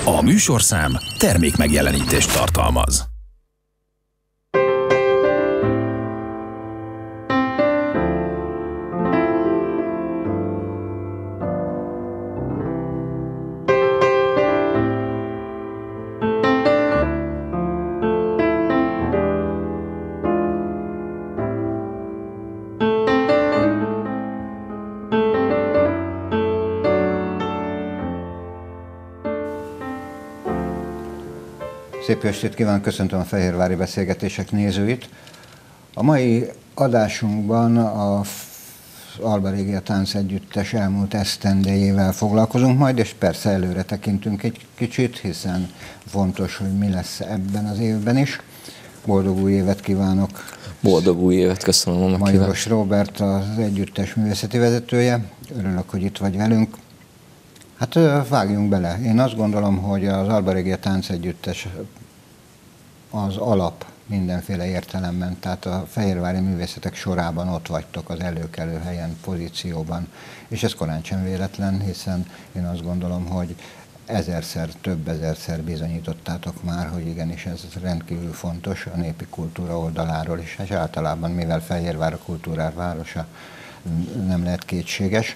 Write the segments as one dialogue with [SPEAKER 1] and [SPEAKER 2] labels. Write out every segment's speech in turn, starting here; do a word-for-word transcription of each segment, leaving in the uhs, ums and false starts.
[SPEAKER 1] A műsorszám termék megjelenítést tartalmaz.
[SPEAKER 2] Szép estét kívánok, köszöntöm a Fehérvári Beszélgetések nézőit. A mai adásunkban a Alba Regia Táncegyüttes elmúlt esztendejével foglalkozunk majd, és persze előre tekintünk egy kicsit, hiszen fontos, hogy mi lesz ebben az évben is. Boldog új évet kívánok!
[SPEAKER 3] Boldog új évet, köszönöm a meghívást!
[SPEAKER 2] Majoros Róbert, az együttes művészeti vezetője. Örülök, hogy itt vagy velünk. Hát vágjunk bele. Én azt gondolom, hogy az Alba Regia Táncegyüttes az alap mindenféle értelemben, tehát a fehérvári művészetek sorában ott vagytok az előkelő helyen, pozícióban. És ez korán sem véletlen, hiszen én azt gondolom, hogy ezerszer, több ezerszer bizonyítottátok már, hogy igenis ez rendkívül fontos a népi kultúra oldaláról is, és általában, mivel Fehérvár a kultúrák városa, nem lehet kétséges.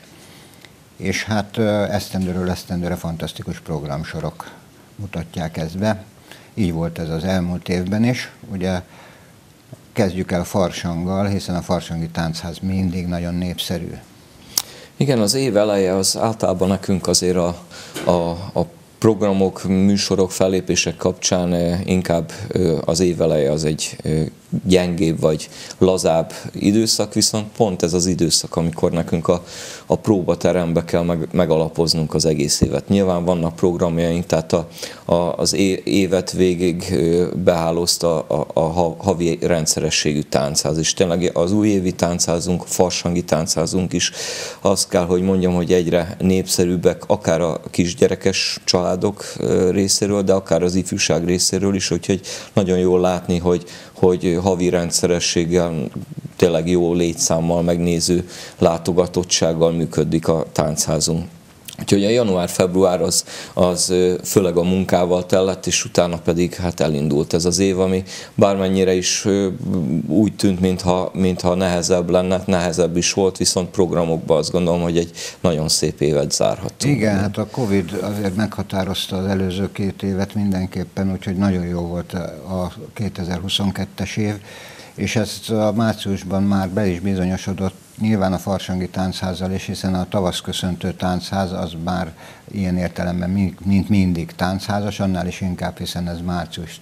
[SPEAKER 2] És hát esztendőről esztendőre fantasztikus programsorok mutatják ezt be. Így volt ez az elmúlt évben is. Ugye kezdjük el Farsanggal, hiszen a Farsangi Táncház mindig nagyon népszerű.
[SPEAKER 3] Igen, az év eleje az általában nekünk azért a, a, a programok, műsorok, fellépések kapcsán inkább az év eleje az egy gyengébb vagy lazább időszak, viszont pont ez az időszak, amikor nekünk a, a próbaterembe kell meg, megalapoznunk az egész évet. Nyilván vannak programjaink, tehát a, a, az évet végig behálózta a, a havi rendszerességű táncház, és tényleg az újévi táncházunk, a farsangi táncházunk is azt kell, hogy mondjam, hogy egyre népszerűbbek, akár a kisgyerekes családok részéről, de akár az ifjúság részéről is, úgyhogy nagyon jól látni, hogy, hogy havi rendszerességgel, tényleg jó létszámmal, megnéző látogatottsággal működik a táncházunk. Úgyhogy a január-február az, az főleg a munkával tellett, és utána pedig hát elindult ez az év, ami bármennyire is úgy tűnt, mintha, mintha nehezebb lenne, nehezebb is volt, viszont programokban azt gondolom, hogy egy nagyon szép évet zárhattunk.
[SPEAKER 2] Igen, hát a Covid azért meghatározta az előző két évet mindenképpen, úgyhogy nagyon jó volt a kétezer-huszonkettes év, és ezt a márciusban már be is bizonyosodott, nyilván a Farsangi Táncházzal is, hiszen a tavaszköszöntő táncház az már ilyen értelemben mint mindig táncházas, annál is inkább, hiszen ez március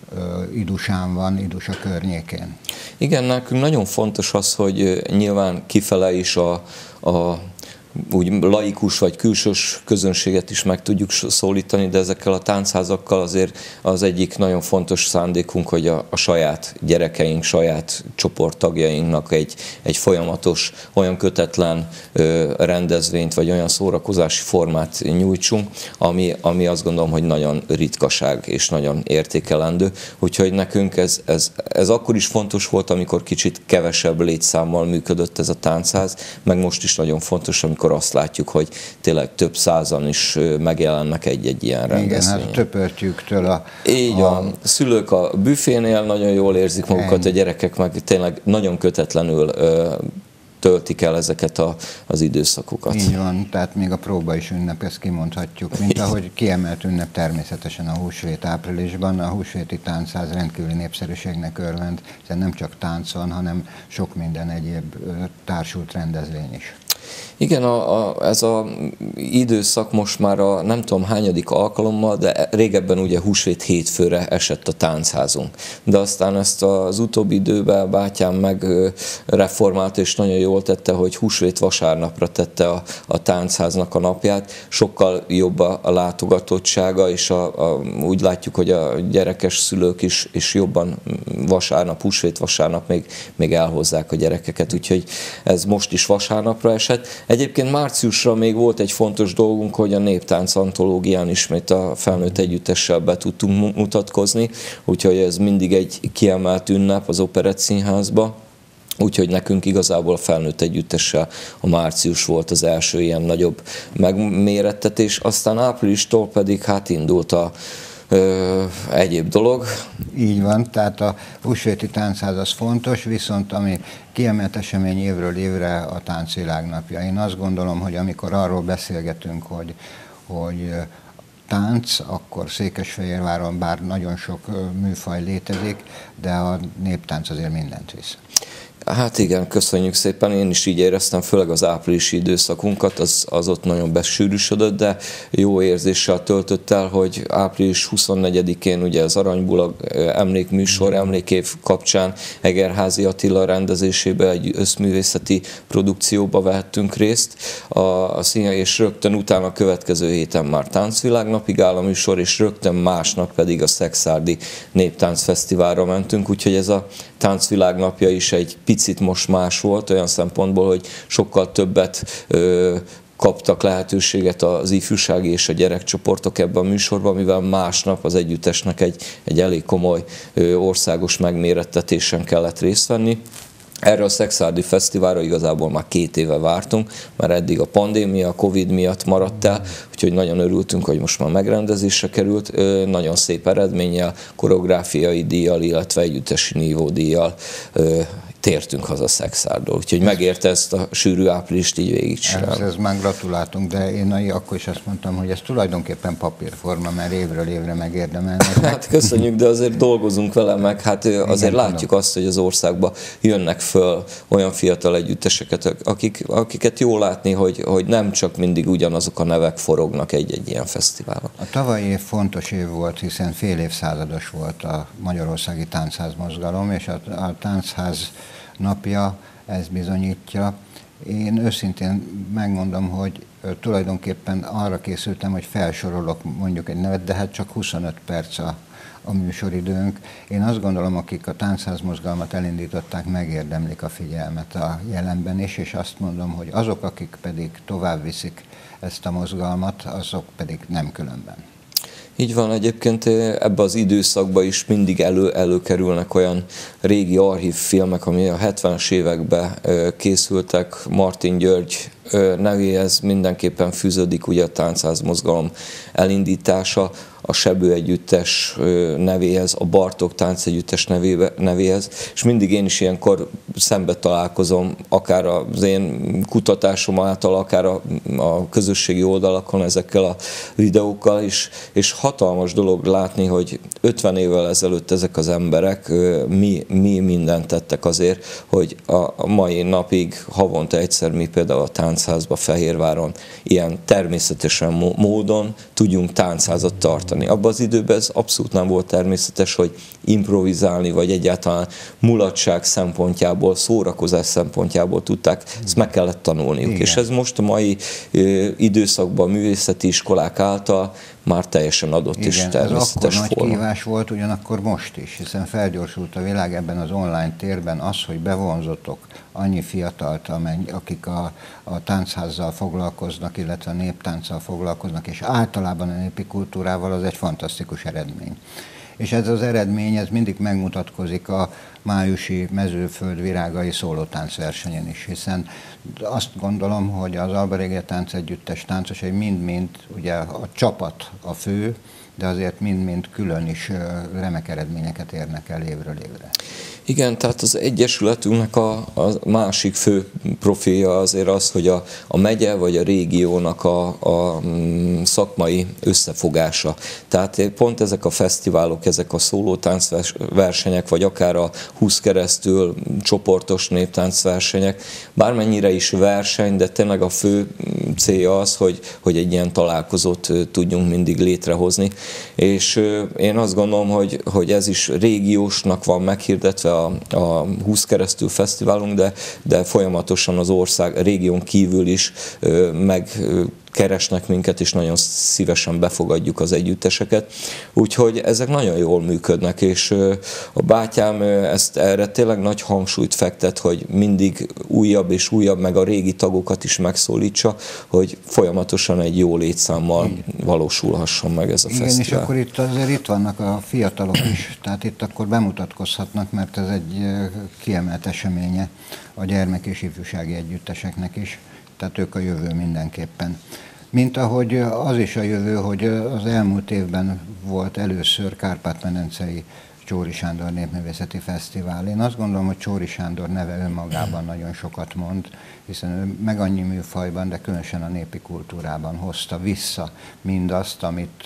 [SPEAKER 2] idusán van, idus a környékén.
[SPEAKER 3] Igen, nekünk nagyon fontos az, hogy nyilván kifele is a, a úgy laikus vagy külsős közönséget is meg tudjuk szólítani, de ezekkel a táncházakkal azért az egyik nagyon fontos szándékunk, hogy a, a saját gyerekeink, saját csoporttagjainknak egy, egy folyamatos, olyan kötetlen ö, rendezvényt, vagy olyan szórakozási formát nyújtsunk, ami, ami azt gondolom, hogy nagyon ritkaság és nagyon értékelendő. Úgyhogy nekünk ez, ez, ez akkor is fontos volt, amikor kicsit kevesebb létszámmal működött ez a táncház, meg most is nagyon fontos, amikor akkor azt látjuk, hogy tényleg több százan is megjelennek egy-egy ilyen rendezvényen.
[SPEAKER 2] Igen, hát töpörtyűktől a...
[SPEAKER 3] Így a, a szülők a büfénél nagyon jól érzik magukat, ennyi. A gyerekek meg tényleg nagyon kötetlenül ö, töltik el ezeket a, az időszakokat.
[SPEAKER 2] Így van, tehát még a próba is ünnep, ezt kimondhatjuk, mint ahogy kiemelt ünnep természetesen a húsvét áprilisban. A húsvéti táncház rendkívüli népszerűségnek örvend, hiszen nem csak tánc van, hanem sok minden egyéb társult rendezvény is.
[SPEAKER 3] Igen, a, a, ez az időszak most már a nem tudom hányadik alkalommal, de régebben ugye húsvét hétfőre esett a táncházunk. De aztán ezt az utóbbi időben bátyám meg reformált, és nagyon jól tette, hogy húsvét vasárnapra tette a, a táncháznak a napját. Sokkal jobb a, a látogatottsága, és a, a, úgy látjuk, hogy a gyerekes szülők is, is jobban vasárnap, húsvét vasárnap még, még elhozzák a gyerekeket. Úgyhogy ez most is vasárnapra esett. Egyébként márciusra még volt egy fontos dolgunk, hogy a Néptánc antológián ismét a felnőtt együttessel be tudtunk mutatkozni, úgyhogy ez mindig egy kiemelt ünnep az Operett Színházba. Úgyhogy nekünk igazából a felnőtt együttessel a március volt az első ilyen nagyobb megmérettetés, aztán áprilistól pedig hát indult a ö, egyéb dolog.
[SPEAKER 2] Így van, tehát a Húsvéti Táncház az fontos, viszont ami kiemelt esemény évről évre a Táncvilágnapja. Én azt gondolom, hogy amikor arról beszélgetünk, hogy, hogy tánc, akkor Székesfehérváron bár nagyon sok műfaj létezik, de a néptánc azért mindent visz.
[SPEAKER 3] Hát igen, köszönjük szépen, én is így éreztem, főleg az áprilisi időszakunkat, az, az ott nagyon besűrűsödött, de jó érzéssel töltött el, hogy április huszonnegyedikén ugye az Aranybulag emlékműsor, emlékév kapcsán Egerházy Attila rendezésében egy összművészeti produkcióba vehettünk részt, a, a szín, és rögtön utána a következő héten már Táncvilágnapig áll a műsor, és rögtön másnap pedig a Szekszárdi Néptáncfesztiválra mentünk, úgyhogy ez a Táncvilágnapja is egy picit most más volt, olyan szempontból, hogy sokkal többet ö, kaptak lehetőséget az ifjúsági és a gyerekcsoportok ebben a műsorban, mivel másnap az együttesnek egy, egy elég komoly ö, országos megmérettetésen kellett részt venni. Erre a Szekszárdi Fesztiválra igazából már két éve vártunk, mert eddig a pandémia, a Covid miatt maradt el, úgyhogy nagyon örültünk, hogy most már megrendezésre került. Nagyon szép eredménnyel, koreográfiai díjjal, illetve együttesi nívódíjjal tértünk haza Szekszárdról. Úgyhogy megérte ezt a sűrű áprilist így végigcsinálni.
[SPEAKER 2] Ez, ez már gratuláltunk, de én akkor is azt mondtam, hogy ez tulajdonképpen papírforma, mert évről évre megérdemelnek.
[SPEAKER 3] Hát köszönjük, de azért dolgozunk vele, meg hát azért igen, látjuk tudom. Azt, hogy az országba jönnek föl olyan fiatal együtteseket, akik, akiket jól látni, hogy, hogy nem csak mindig ugyanazok a nevek forognak egy-egy ilyen fesztiválon.
[SPEAKER 2] A tavalyi év fontos év volt, hiszen fél évszázados volt a Magyarországi Táncház mozgalom, és a, a Táncház napja ez bizonyítja. Én őszintén megmondom, hogy tulajdonképpen arra készültem, hogy felsorolok mondjuk egy nevet, de hát csak huszonöt perc a, a műsoridőnk. Én azt gondolom, akik a Táncház mozgalmat elindították, megérdemlik a figyelmet a jelenben is, és azt mondom, hogy azok, akik pedig tovább viszik ezt a mozgalmat, azok pedig nem különben.
[SPEAKER 3] Így van, egyébként ebbe az időszakban is mindig elő, előkerülnek olyan régi archív filmek, ami a hetvenes években készültek. Martin György nevéhez mindenképpen fűződik ugye a Táncház mozgalom elindítása, a Sebő együttes nevéhez, a Bartók táncegyüttes nevébe, nevéhez, és mindig én is ilyenkor szembe találkozom, akár az én kutatásom által, akár a, a közösségi oldalakon ezekkel a videókkal is, és hatalmas dolog látni, hogy ötven évvel ezelőtt ezek az emberek mi, mi mindent tettek azért, hogy a mai napig havonta egyszer mi például a Táncházba Fehérváron ilyen természetesen módon tudjunk táncházat tartani. Abban az időben ez abszolút nem volt természetes, hogy improvizálni, vagy egyáltalán mulatság szempontjából, szórakozás szempontjából tudták, ezt meg kellett tanulniuk. Igen. És ez most a mai ö, időszakban a művészeti iskolák által már teljesen adott. Igen, és természetes
[SPEAKER 2] ez akkor
[SPEAKER 3] forma.
[SPEAKER 2] Nagy kihívás volt, ugyanakkor most is, hiszen felgyorsult a világ ebben az online térben az, hogy bevonzotok annyi fiatalt, akik a, a táncházzal foglalkoznak, illetve a néptánccal foglalkoznak, és általában a népi kultúrával, az egy fantasztikus eredmény. És ez az eredmény, ez mindig megmutatkozik a májusi Mezőföld virágai szólótáncversenyen is, hiszen azt gondolom, hogy az Alba Regia Táncegyüttes táncosai mind-mind, ugye a csapat a fő, de azért mind-mind külön is remek eredményeket érnek el évről évre.
[SPEAKER 3] Igen, tehát az Egyesületünknek a, a másik fő profilja azért az, hogy a, a megye vagy a régiónak a, a szakmai összefogása. Tehát pont ezek a fesztiválok, ezek a szólótáncversenyek, vagy akár a húsz keresztül csoportos néptáncversenyek, bármennyire is verseny, de tényleg a fő célja az, hogy, hogy egy ilyen találkozót tudjunk mindig létrehozni. És én azt gondolom, hogy, hogy ez is régiósnak van meghirdetve, A, a húsz keresztül fesztiválunk, de, de folyamatosan az ország, a régión kívül is ö, meg ö, keresnek minket, és nagyon szívesen befogadjuk az együtteseket. Úgyhogy ezek nagyon jól működnek, és a bátyám ezt erre tényleg nagy hangsúlyt fektet, hogy mindig újabb és újabb, meg a régi tagokat is megszólítsa, hogy folyamatosan egy jó létszámmal valósulhasson meg ez a
[SPEAKER 2] Igen,
[SPEAKER 3] fesztivál.
[SPEAKER 2] És akkor itt azért itt vannak a fiatalok is, tehát itt akkor bemutatkozhatnak, mert ez egy kiemelt eseménye a gyermek- és ifjúsági együtteseknek is, tehát ők a jövő mindenképpen. Mint ahogy az is a jövő, hogy az elmúlt évben volt először Kárpát-medencei Csóri Sándor Népművészeti Fesztivál. Én azt gondolom, hogy Csóri Sándor neve önmagában nagyon sokat mond, hiszen ő meg annyi műfajban, de különösen a népi kultúrában hozta vissza mindazt, amit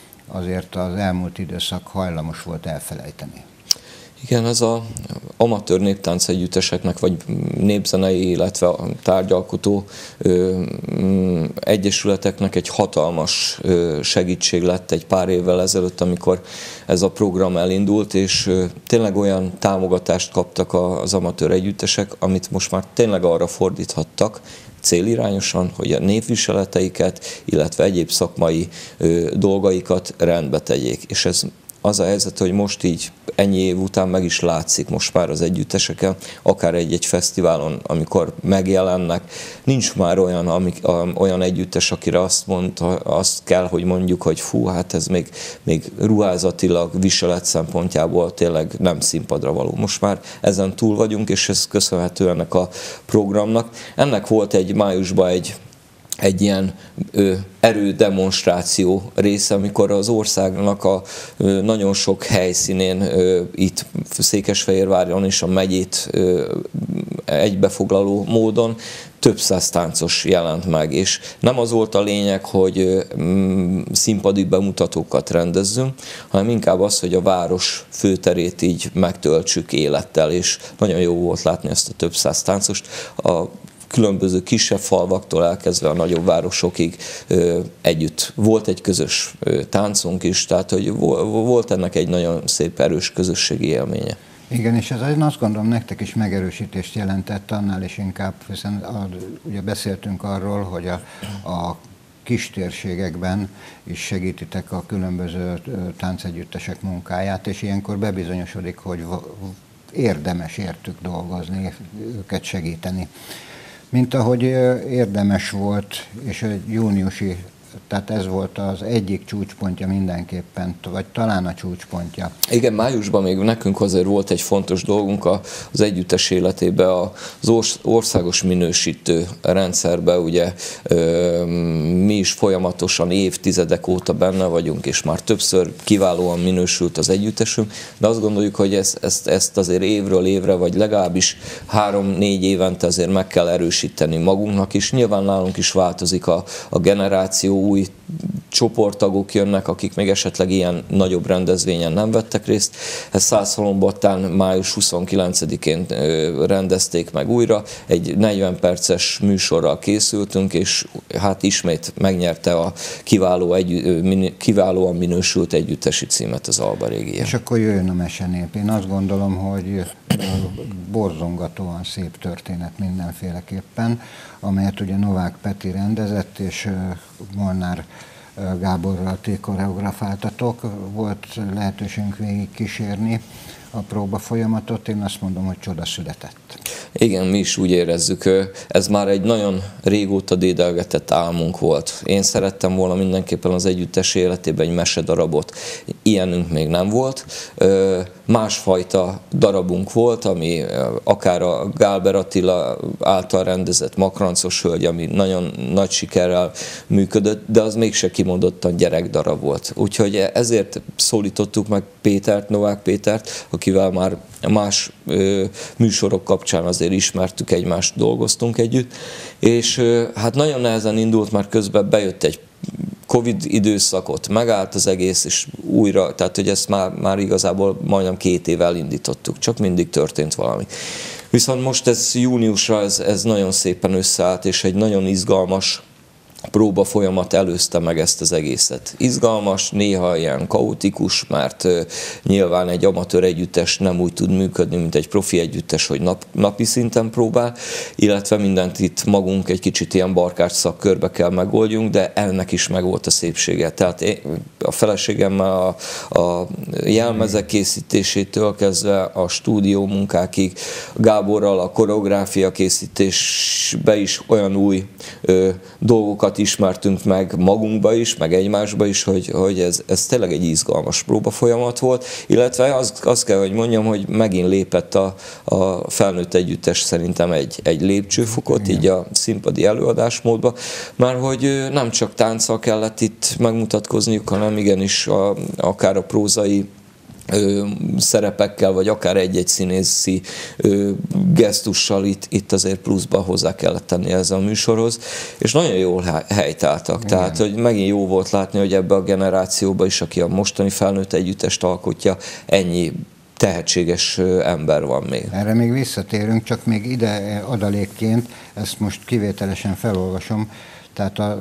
[SPEAKER 2] azért az elmúlt időszak hajlamos volt elfelejteni.
[SPEAKER 3] Igen, ez az amatőr néptánc együtteseknek, vagy népzenei, illetve a tárgyalkotó ö, egyesületeknek egy hatalmas ö, segítség lett egy pár évvel ezelőtt, amikor ez a program elindult, és ö, tényleg olyan támogatást kaptak az amatőr együttesek, amit most már tényleg arra fordíthattak, célirányosan, hogy a névviseleteiket, illetve egyéb szakmai ö, dolgaikat rendbe tegyék. És ez az a helyzet, hogy most így ennyi év után meg is látszik most már az együtteseken, akár egy-egy fesztiválon, amikor megjelennek, nincs már olyan, amik, olyan együttes, akire azt, mondta, azt kell, hogy mondjuk, hogy fú, hát ez még, még ruházatilag, viselet szempontjából tényleg nem színpadra való. Most már ezen túl vagyunk, és ez köszönhető ennek a programnak. Ennek volt egy májusban egy egy ilyen ö, erődemonstráció része, amikor az országnak a ö, nagyon sok helyszínén, ö, itt Székesfehérváron és a megyét ö, egybefoglaló módon több száz táncos jelent meg, és nem az volt a lényeg, hogy mm, színpadi bemutatókat rendezzünk, hanem inkább az, hogy a város főterét így megtöltsük élettel, és nagyon jó volt látni ezt a több száz táncost. A különböző kisebb falvaktól elkezdve a nagyobb városokig ö, együtt. Volt egy közös ö, táncunk is, tehát hogy volt ennek egy nagyon szép, erős közösségi élménye.
[SPEAKER 2] Igen, és ez én azt gondolom nektek is megerősítést jelentett, annál is inkább, hiszen a, ugye beszéltünk arról, hogy a, a kis térségekben is segítitek a különböző táncegyüttesek munkáját, és ilyenkor bebizonyosodik, hogy érdemes értük dolgozni, őket segíteni. Mint ahogy érdemes volt, és egy júniusi, tehát ez volt az egyik csúcspontja mindenképpen, vagy talán a csúcspontja.
[SPEAKER 3] Igen, májusban még nekünk azért volt egy fontos dolgunk az együttes életében, az országos minősítő rendszerben, ugye mi is folyamatosan évtizedek óta benne vagyunk, és már többször kiválóan minősült az együttesünk, de azt gondoljuk, hogy ezt, ezt, ezt azért évről évre, vagy legalábbis három-négy évente azért meg kell erősíteni magunknak is. Nyilván nálunk is változik a, a generáció, új csoporttagok jönnek, akik még esetleg ilyen nagyobb rendezvényen nem vettek részt. Ezt Szászhalombattán május huszonkilencedikén rendezték meg újra. Egy negyven perces műsorral készültünk, és hát ismét megnyerte a kiváló egy, kiválóan minősült együttesi címet az Alba Régia.
[SPEAKER 2] És akkor jöjjön a mesenép. Én azt gondolom, hogy borzongatóan szép történet mindenféleképpen, amelyet ugye Novák Peti rendezett, és Molnár Gáborral ti koreografáltatok. Volt lehetőségünk végig kísérni a próba folyamatot, én azt mondom, hogy csoda született.
[SPEAKER 3] Igen, mi is úgy érezzük, ez már egy nagyon régóta dédelgetett álmunk volt. Én szerettem volna mindenképpen az együttes életében egy mesedarabot. Ilyenünk még nem volt. Másfajta darabunk volt, ami akár a Gálber Attila által rendezett Makrancos hölgy, ami nagyon nagy sikerrel működött, de az mégse kimondottan gyerekdarab volt. Úgyhogy ezért szólítottuk meg Pétert, Novák Pétert, akivel már más ö, műsorok kapcsán azért ismertük egymást, dolgoztunk együtt, és ö, hát nagyon nehezen indult, már közben bejött egy Covid időszakot, megállt az egész, és újra, tehát hogy ezt már, már igazából majdnem két éve elindítottuk, csak mindig történt valami. Viszont most ez júniusra ez, ez nagyon szépen összeállt, és egy nagyon izgalmas próba folyamat előzte meg ezt az egészet. Izgalmas, néha ilyen kaotikus, mert nyilván egy amatőr együttes nem úgy tud működni, mint egy profi együttes, hogy nap, napi szinten próbál, illetve mindent itt magunk egy kicsit ilyen barkács szakkörbe kell megoldjunk, de ennek is megvolt a szépsége. Tehát én, a feleségemmel a, a jelmezek készítésétől kezdve a stúdió munkákig, Gáborral a koreográfia készítésbe is olyan új ö, dolgokat ismertünk meg magunkba is, meg egymásba is, hogy, hogy ez, ez tényleg egy izgalmas próbafolyamat volt, illetve azt, azt kell, hogy mondjam, hogy megint lépett a, a felnőtt együttes szerintem egy, egy lépcsőfokot, igen, így a színpadi előadásmódba, már hogy nem csak tánccal kellett itt megmutatkozniuk, hanem igenis a, akár a prózai Ö, szerepekkel, vagy akár egy-egy színészi ö, gesztussal itt, itt azért pluszba hozzá kellett tenni ezzel a műsorhoz, és nagyon jól helytáltak. Igen. Tehát, hogy megint jó volt látni, hogy ebbe a generációba is, aki a mostani felnőtt együttest alkotja, ennyi tehetséges ember van még.
[SPEAKER 2] Erre még visszatérünk, csak még ide adalékként, ezt most kivételesen felolvasom, tehát a,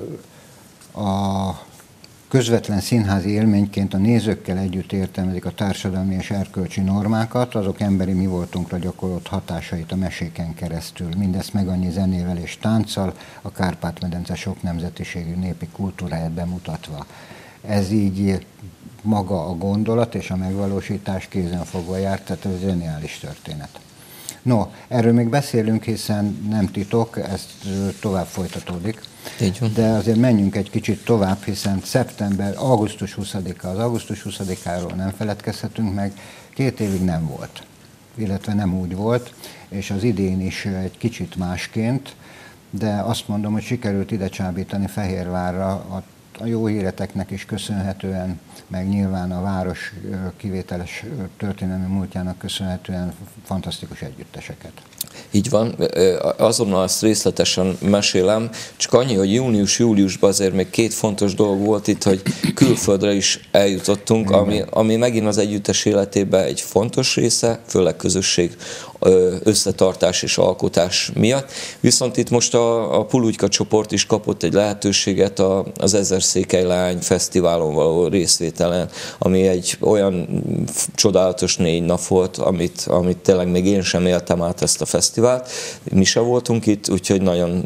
[SPEAKER 2] a közvetlen színházi élményként a nézőkkel együtt értelmezik a társadalmi és erkölcsi normákat, azok emberi mi voltunkra gyakorolt hatásait a meséken keresztül. Mindezt meg annyi zenével és tánccal, a Kárpát-medence sok nemzetiségű népi kultúráját bemutatva. Ez így maga a gondolat és a megvalósítás kézenfogva járt, tehát ez zseniális történet. No, erről még beszélünk, hiszen nem titok, ez tovább folytatódik. De azért menjünk egy kicsit tovább, hiszen szeptember, augusztus huszadika, az augusztus huszadikáról nem feledkezhetünk meg, két évig nem volt, illetve nem úgy volt, és az idén is egy kicsit másként, de azt mondom, hogy sikerült ide csábítani Fehérvárra a, a jó híreteknek is köszönhetően, meg nyilván a város kivételes történelmi múltjának köszönhetően fantasztikus együtteseket.
[SPEAKER 3] Így van, azonnal ezt részletesen mesélem, csak annyi, hogy június-júliusban azért még két fontos dolog volt itt, hogy külföldre is eljutottunk, ami, ami megint az együttes életében egy fontos része, főleg közösség összetartás és alkotás miatt. Viszont itt most a, a Pulugyka csoport is kapott egy lehetőséget a, az Ezer Székely Leány Fesztiválon való részvételen, ami egy olyan csodálatos négy nap volt, amit, amit tényleg még én sem éltem át ezt a fesztivált. Mi se voltunk itt, úgyhogy nagyon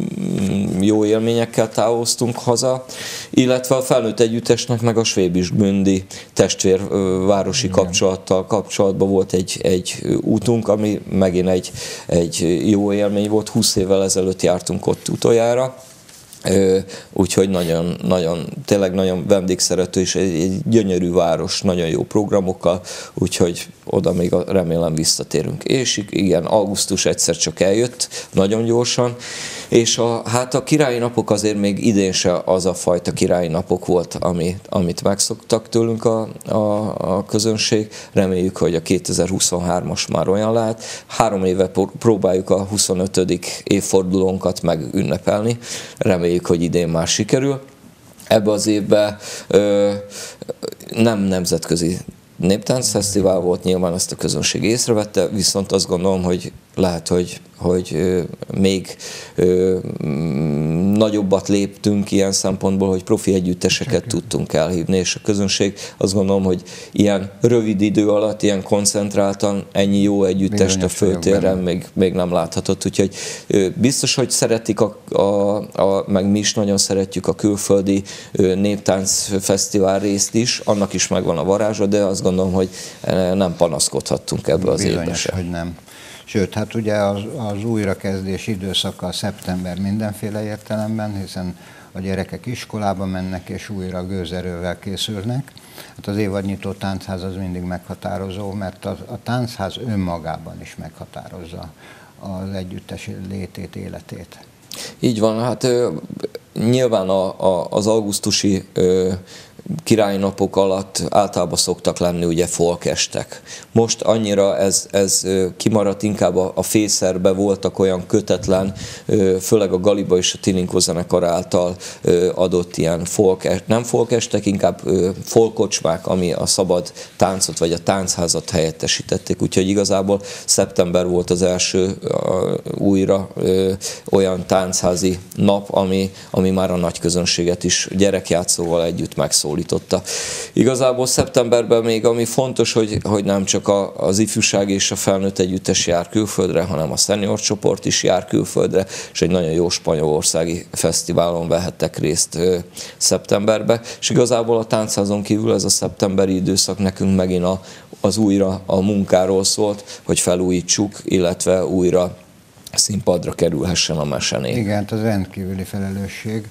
[SPEAKER 3] jó élményekkel távoztunk haza, illetve a felnőtt együttesnek meg a Svébisd-Bündi testvérvárosi kapcsolattal kapcsolatban volt egy, egy útunk, ami megint egy, egy jó élmény volt, húsz évvel ezelőtt jártunk ott utoljára, úgyhogy nagyon, nagyon, tényleg nagyon vendégszerető és egy, egy gyönyörű város, nagyon jó programokkal, úgyhogy oda még remélem visszatérünk. És igen, augusztus egyszer csak eljött, nagyon gyorsan, és a, hát a királyi napok azért még idén se az a fajta királyi napok volt, ami, amit megszoktak tőlünk a, a, a közönség. Reméljük, hogy a kétezer-huszonhármas már olyan lehet. Három éve próbáljuk a huszonötödik évfordulónkat megünnepelni. Reméljük, hogy idén már sikerül. Ebbe az évben ö, nem nemzetközi néptáncfesztivál volt, nyilván ezt a közönség észrevette, viszont azt gondolom, hogy lehet, hogy, hogy még ö, nagyobbat léptünk ilyen szempontból, hogy profi együtteseket Csak tudtunk elhívni, és a közönség azt gondolom, hogy ilyen rövid idő alatt, ilyen koncentráltan ennyi jó együttest a föltéren még, még nem láthatott, úgyhogy ö, biztos, hogy szeretik, a, a, a, meg mi is nagyon szeretjük a külföldi ö, néptáncfesztivál részt is, annak is megvan a varázsa, de azt gondolom, hogy nem panaszkodhattunk ebbe az évbe se.
[SPEAKER 2] Hogy nem. Sőt, hát ugye az, az újrakezdés időszaka szeptember mindenféle értelemben, hiszen a gyerekek iskolába mennek és újra gőzerővel készülnek. Hát az évadnyitó táncház az mindig meghatározó, mert a, a táncház önmagában is meghatározza az együttes létét, életét.
[SPEAKER 3] Így van, hát ö, nyilván a, a, az augusztusi ö, királyi napok alatt általában szoktak lenni ugye folkestek. Most annyira ez, ez kimaradt, inkább a, a fészerbe voltak olyan kötetlen, főleg a Galiba és a Tilinkó zenekar által adott ilyen folk, nem folkestek, inkább folkocsmák, ami a szabad táncot vagy a táncházat helyettesítették. Úgyhogy igazából szeptember volt az első újra olyan táncházi nap, ami, ami már a nagy közönséget is gyerekjátszóval együtt megszólította. Igazából szeptemberben még ami fontos, hogy, hogy nem csak a, az ifjúság és a felnőtt együttes jár külföldre, hanem a senior csoport is jár külföldre, és egy nagyon jó spanyolországi fesztiválon vehettek részt ö, szeptemberben. És igazából a táncházon kívül ez a szeptemberi időszak nekünk megint a, az újra a munkáról szólt, hogy felújítsuk, illetve újra színpadra kerülhessen a mesené.
[SPEAKER 2] Igen, ez rendkívüli felelősség.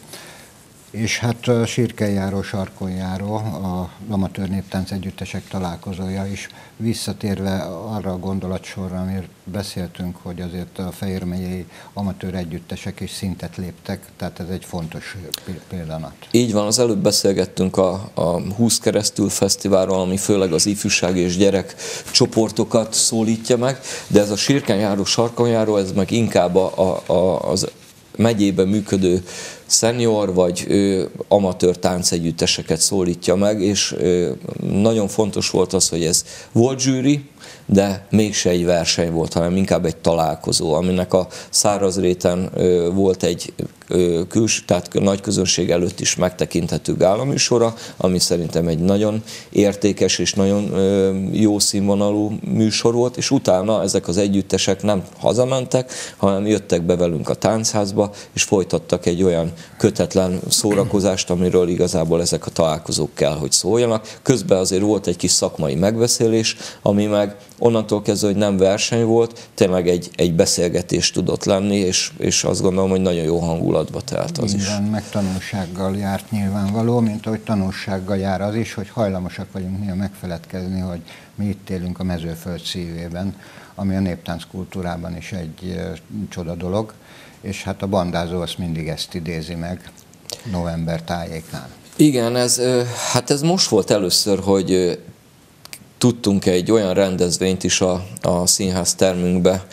[SPEAKER 2] És hát a sírkeljáró, sarkonjáró, a amatőr néptánc együttesek találkozója is, visszatérve arra a gondolatsorra, amiről beszéltünk, hogy azért a Fejér megyei amatőr együttesek is szintet léptek, tehát ez egy fontos pillanat.
[SPEAKER 3] Így van, az előbb beszélgettünk a, a húsz keresztül fesztiválról, ami főleg az ifjúság és gyerek csoportokat szólítja meg, de ez a sírkeljáró, sarkonjáró, ez meg inkább a, a, a, az megyében működő szenior vagy ö, amatőr táncegyütteseket szólítja meg, és ö, nagyon fontos volt az, hogy ez volt zsűri, de mégse egy verseny volt, hanem inkább egy találkozó, aminek a szárazréten ö, volt egy ö, külső, tehát nagy közönség előtt is megtekinthető gálaműsora, ami szerintem egy nagyon értékes és nagyon ö, jó színvonalú műsor volt, és utána ezek az együttesek nem hazamentek, hanem jöttek be velünk a táncházba, és folytattak egy olyan kötetlen szórakozást, amiről igazából ezek a találkozók kell, hogy szóljanak. Közben azért volt egy kis szakmai megbeszélés, ami meg onnantól kezdve, hogy nem verseny volt, tényleg egy, egy beszélgetés tudott lenni, és, és azt gondolom, hogy nagyon jó hangulatba telt az is.
[SPEAKER 2] Igen, meg tanulsággal járt nyilvánvaló, mint ahogy tanulsággal jár az is, hogy hajlamosak vagyunk néha megfeledkezni, hogy mi itt élünk a Mezőföld szívében, ami a néptánc kultúrában is egy csoda dolog, és hát a bandázó azt mindig ezt idézi meg november tájékán.
[SPEAKER 3] Igen, ez, hát ez most volt először, hogy tudtunk egy olyan rendezvényt is a, a színház termünkbe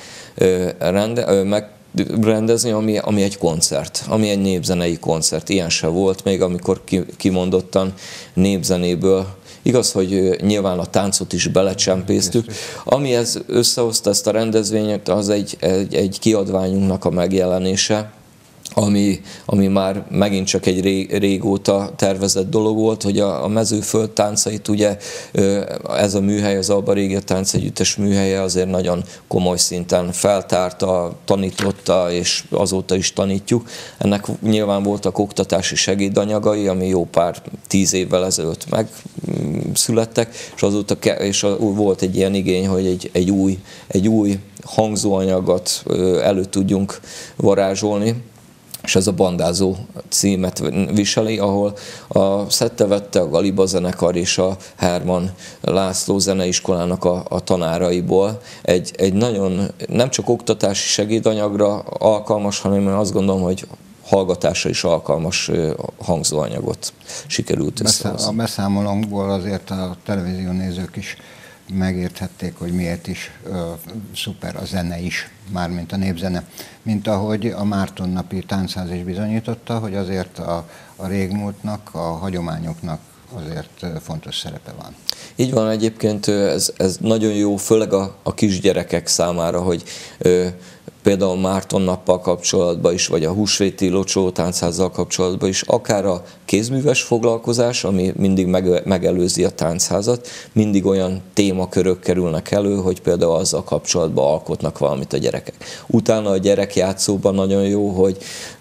[SPEAKER 3] rende, megrendezni, ami, ami egy koncert, ami egy népzenei koncert. Ilyen se volt még, amikor kimondottan népzenéből. Igaz, hogy nyilván a táncot is belecsempésztük. Ami ez összehozta ezt a rendezvényt, az egy, egy, egy kiadványunknak a megjelenése, ami, ami már megint csak egy ré, régóta tervezett dolog volt, hogy a, a Mezőföld táncait, ugye ez a műhely, az Alba Régia Táncegyüttes műhelye azért nagyon komoly szinten feltárta, tanította, és azóta is tanítjuk. Ennek nyilván voltak oktatási segédanyagai, ami jó pár tíz évvel ezelőtt megszülettek, és azóta ke, és volt egy ilyen igény, hogy egy, egy, új, egy új hangzóanyagot elő tudjunk varázsolni, és ez a bandázó címet viseli, ahol a Szedte Vette, a Galiba zenekar és a Herman László zeneiskolának a, a tanáraiból egy, egy nagyon, nem csak oktatási segédanyagra alkalmas, hanem én azt gondolom, hogy hallgatásra is alkalmas hangzóanyagot sikerült összehozni.
[SPEAKER 2] A beszámolónkból azért a televízió nézők is megérthették, hogy miért is uh, szuper a zene is, mármint a népzene. Mint ahogy a Márton napi táncház is bizonyította, hogy azért a, a régmúltnak, a hagyományoknak azért fontos szerepe van.
[SPEAKER 3] Így van, egyébként ez, ez nagyon jó, főleg a, a kisgyerekek számára, hogy ö, például Márton nappal kapcsolatban is, vagy a húsvéti Locsó táncházzal kapcsolatban is, akár a kézműves foglalkozás, ami mindig meg, megelőzi a táncházat, mindig olyan témakörök kerülnek elő, hogy például azzal kapcsolatban alkotnak valamit a gyerekek. Utána a gyerekjátszóban nagyon jó, hogy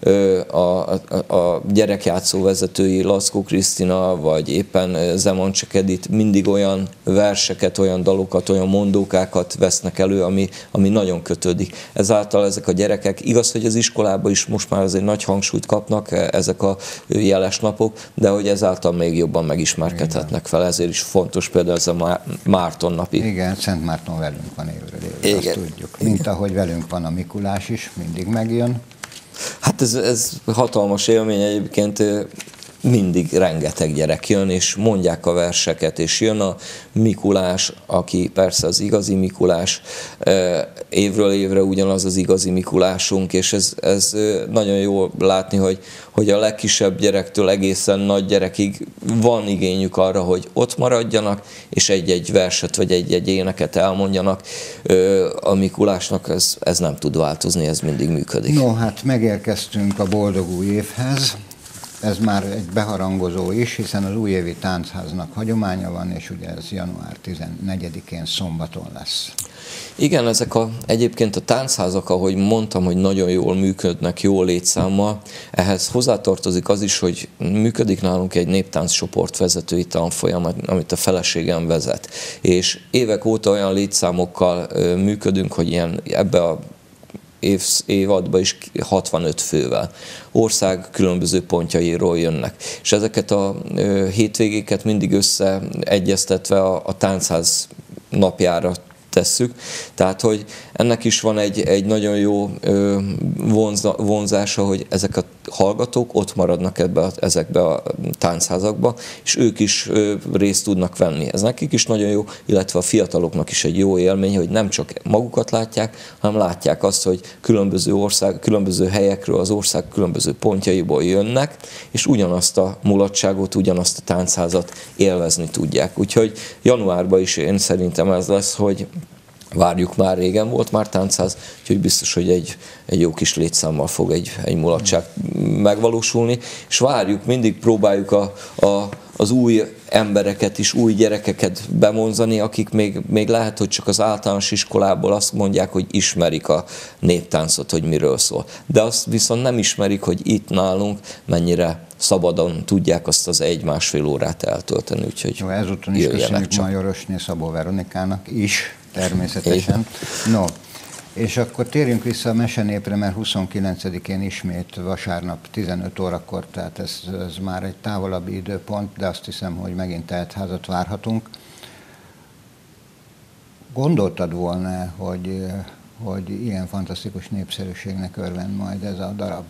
[SPEAKER 3] a, a, a gyerekjátszó vezetői Lackó Krisztina, vagy éppen Zemancsek Edith mindig olyan verseket, olyan dalokat, olyan mondókákat vesznek elő, ami, ami nagyon kötődik. Ezáltal ezek a gyerekek, igaz, hogy az iskolában is most már azért nagy hangsúlyt kapnak ezek a jeles napok, de hogy ezáltal még jobban megismerkedhetnek fel, ezért is fontos például ez a Márton napi.
[SPEAKER 2] Igen, Szent Márton velünk van évről évre, azt tudjuk. Mint Igen. ahogy velünk van a Mikulás is, mindig megjön.
[SPEAKER 3] Hát ez, ez hatalmas élmény egyébként. mindig rengeteg gyerek jön, és mondják a verseket, és jön a Mikulás, aki persze az igazi Mikulás, évről évre ugyanaz az igazi Mikulásunk, és ez, ez nagyon jó látni, hogy, hogy a legkisebb gyerektől egészen nagy gyerekig van igényük arra, hogy ott maradjanak, és egy-egy verset vagy egy-egy éneket elmondjanak. A Mikulásnak ez, ez nem tud változni, ez mindig működik.
[SPEAKER 2] No, hát megérkeztünk a boldog új évhez. Ez már egy beharangozó is, hiszen az újévi táncháznak hagyománya van, és ugye ez január tizennegyedikén szombaton lesz.
[SPEAKER 3] Igen, ezek a, egyébként a táncházak, ahogy mondtam, hogy nagyon jól működnek, jó létszámmal, ehhez hozzátartozik az is, hogy működik nálunk egy néptánccsoport vezetői tanfolyam, amit a feleségem vezet. És évek óta olyan létszámokkal működünk, hogy ilyen ebbe a Év, évadban is hatvanöt fővel. Ország különböző pontjairól jönnek. És ezeket a ö, hétvégéket mindig összeegyeztetve a, a táncház napjára tesszük. Tehát, hogy ennek is van egy, egy nagyon jó ö, vonza, vonzása, hogy ezek a hallgatók ott maradnak ebbe a, ezekbe a táncházakba, és ők is ö, részt tudnak venni. Ez nekik is nagyon jó, illetve a fiataloknak is egy jó élmény, hogy nem csak magukat látják, hanem látják azt, hogy különböző ország, különböző helyekről, az ország különböző pontjaiból jönnek, és ugyanazt a mulatságot, ugyanazt a táncházat élvezni tudják. Úgyhogy januárban is én szerintem ez lesz, hogy várjuk, már régen volt már táncház, úgyhogy biztos, hogy egy, egy jó kis létszámmal fog egy, egy mulatság megvalósulni, és várjuk, mindig próbáljuk a, a, az új embereket is, új gyerekeket bevonzani, akik még, még lehet, hogy csak az általános iskolából azt mondják, hogy ismerik a néptáncot, hogy miről szól. De azt viszont nem ismerik, hogy itt nálunk mennyire szabadon tudják azt az egy-másfél órát eltölteni, úgyhogy
[SPEAKER 2] jó, ezúton is köszönjük Majorosné Szabó Veronikának is, természetesen. No, és akkor térjünk vissza a mesenépre, mert huszonkilencedikén ismét vasárnap tizenöt órakor, tehát ez, ez már egy távolabbi időpont, de azt hiszem, hogy megint teltházat várhatunk. Gondoltad volna, hogy, hogy ilyen fantasztikus népszerűségnek örvend majd ez a darab?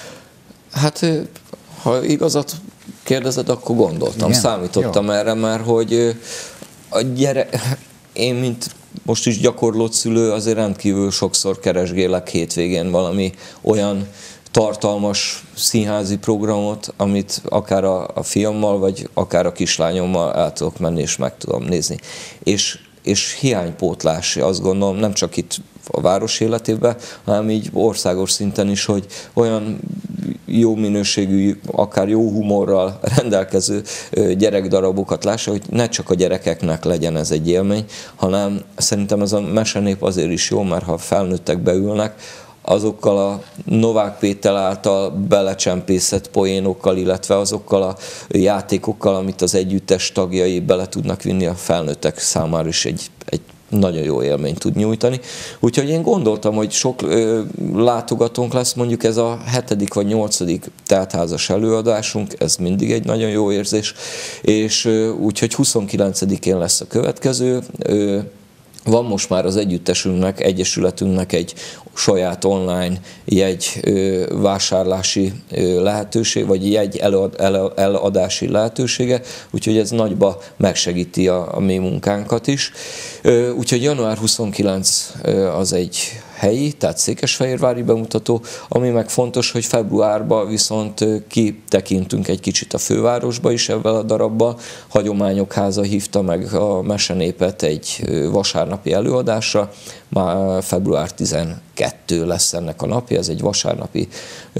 [SPEAKER 3] Hát, ha igazat kérdezed, akkor gondoltam, igen? Számítottam Jó. erre, mert hogy a gyerek, én mint most is gyakorlott szülő, azért rendkívül sokszor keresgélek hétvégén valami olyan tartalmas színházi programot, amit akár a, a fiammal, vagy akár a kislányommal el tudok menni, és meg tudom nézni. És, és hiánypótlás, azt gondolom, nem csak itt a város életében, hanem így országos szinten is, hogy olyan jó minőségű, akár jó humorral rendelkező gyerekdarabokat lássa, hogy ne csak a gyerekeknek legyen ez egy élmény, hanem szerintem ez a mesenép azért is jó, mert ha felnőttek beülnek, azokkal a Novák Péter által belecsempészett poénokkal, illetve azokkal a játékokkal, amit az együttes tagjai bele tudnak vinni, a felnőttek számára is egy, egy nagyon jó élményt tud nyújtani. Úgyhogy én gondoltam, hogy sok ö, látogatónk lesz, mondjuk ez a hetedik vagy nyolcadik teltházas előadásunk, ez mindig egy nagyon jó érzés, és ö, úgyhogy huszonkilencedikén lesz a következő. Ö, Van most már az együttesünknek, egyesületünknek egy saját online jegy vásárlási lehetőség, vagy jegy eladási lehetősége, úgyhogy ez nagyba megsegíti a, a mi munkánkat is. Úgyhogy január huszonkilencedike az egy helyi, tehát székesfehérvári bemutató, ami meg fontos, hogy februárban viszont kitekintünk egy kicsit a fővárosba is ebben a darabbal. Hagyományok Háza hívta meg a mesenépet egy vasárnapi előadásra, már február tizenkettő lesz ennek a napja, ez egy vasárnapi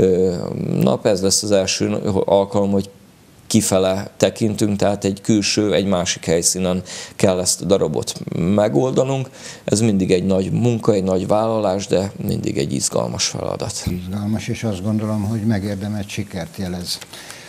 [SPEAKER 3] nap, ez lesz az első alkalom, hogy kifele tekintünk, tehát egy külső, egy másik helyszínen kell ezt a darabot megoldanunk. Ez mindig egy nagy munka, egy nagy vállalás, de mindig egy izgalmas feladat.
[SPEAKER 2] Izgalmas, és azt gondolom, hogy megérdemelt sikert jelez.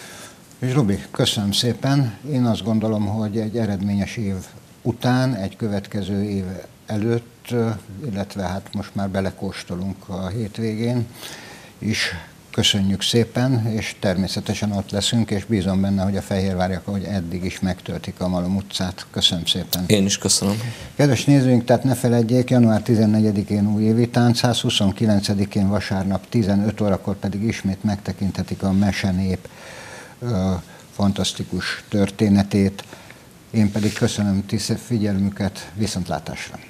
[SPEAKER 2] És Robi, köszönöm szépen. Én azt gondolom, hogy egy eredményes év után, egy következő év előtt, illetve hát most már belekóstolunk a hétvégén is. Köszönjük szépen, és természetesen ott leszünk, és bízom benne, hogy a fehérváriak, ahogy eddig is megtöltik a Malom utcát. Köszönöm szépen.
[SPEAKER 3] Én is köszönöm.
[SPEAKER 2] Kedves nézőink, tehát ne feledjék, január tizennegyedikén újévi táncház, huszonkilencedikén vasárnap tizenöt órakor pedig ismét megtekinthetik a Mesenép fantasztikus történetét. Én pedig köszönöm tiszta figyelmüket, viszontlátásra!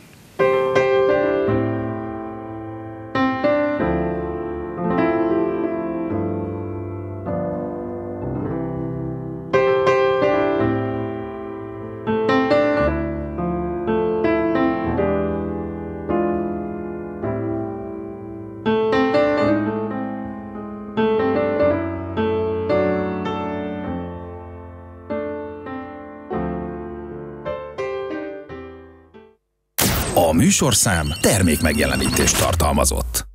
[SPEAKER 1] A műsorszám termékmegjelenítést tartalmazott.